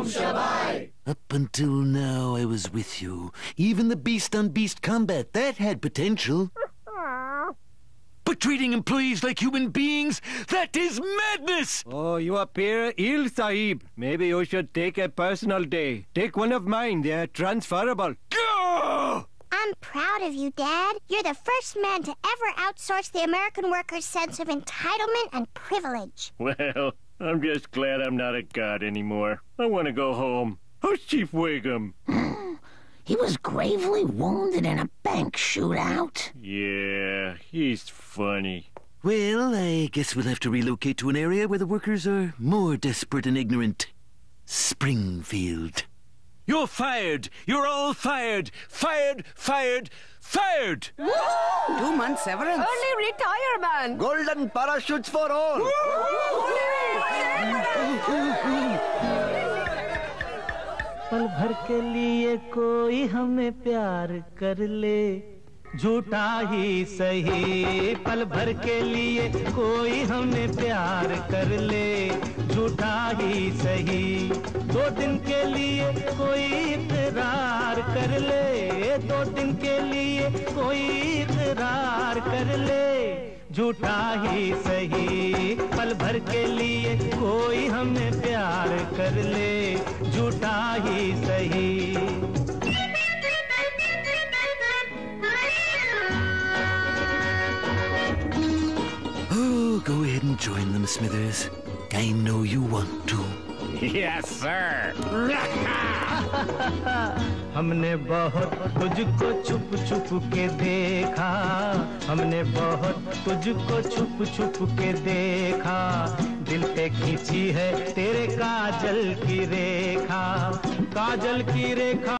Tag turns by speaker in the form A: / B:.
A: Up until now, I was with you. Even the beast-on-beast combat, that had potential. But treating employees like human beings, that is madness!
B: Oh, you appear ill, Sahib. Maybe you should take a personal day. Take one of mine, they're transferable.
A: Gah!
C: I'm proud of you, Dad. You're the first man to ever outsource the American worker's sense of entitlement and privilege.
B: Well, I'm just glad I'm not a god anymore. I want to go home. How's Chief Wiggum?
D: He was gravely wounded in a bank shootout.
B: Yeah, he's funny.
A: Well, I guess we'll have to relocate to an area where the workers are more desperate and ignorant. Springfield. You're fired! You're all fired! Fired! Fired! Fired!
E: 2 months severance.
F: Early retirement.
E: Golden parachutes for all.
G: पल भर के लिए कोई हमें प्यार कर ले झूठा ही सही पल भर के लिए कोई हमें प्यार कर ले झूठा ही सही 2 दिन के लिए कोई इकरार कर ले 2 दिन के लिए कोई इकरार कर ले झूठा ही सही पल भर के लिए कोई हमें प्यार कर ले झूठा ही सही
A: Oh, go ahead and join them, Smithers. I know you want to.
B: Yes, sir.
G: हमने बहुत तुझको छुप छुप के देखा हमने बहुत तुझको छुप छुप के देखा दिल पे खींची है तेरे काजल की रेखा